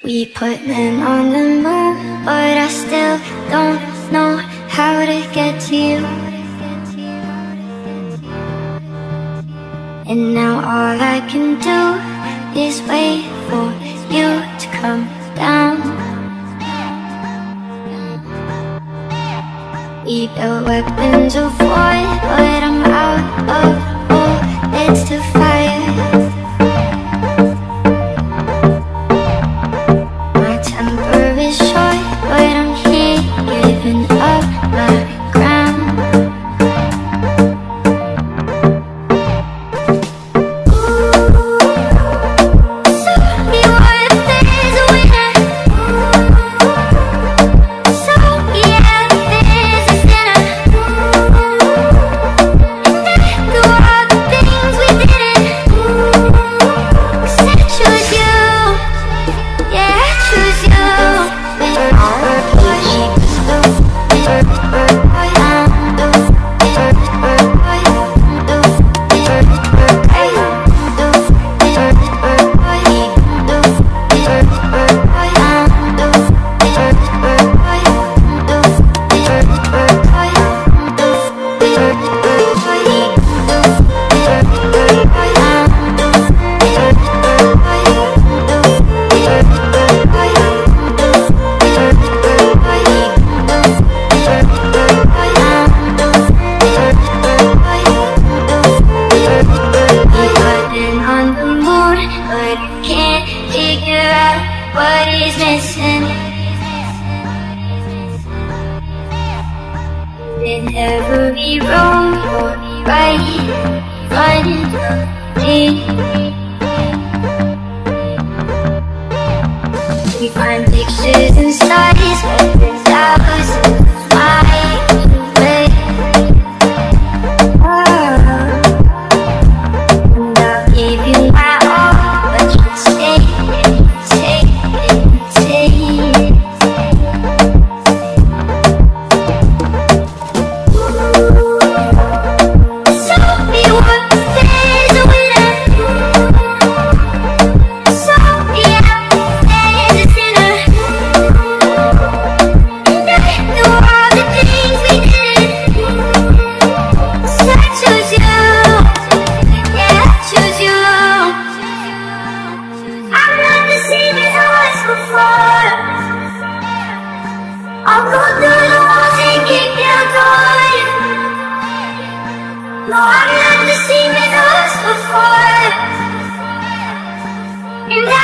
We put men on the moon, but I still don't know how to get to you. And now all I can do is wait for you to come down. We built weapons of war, but I'm out of bullets to fire. My temper is short, but I'm here giving up my ground. What is missing? In every wrong or right front of me, we find pictures and stories with thousands of miles away. And I'll give you my all, but you take it. I'll go through the walls and kick down doors. No, I'm not the same as I was before. And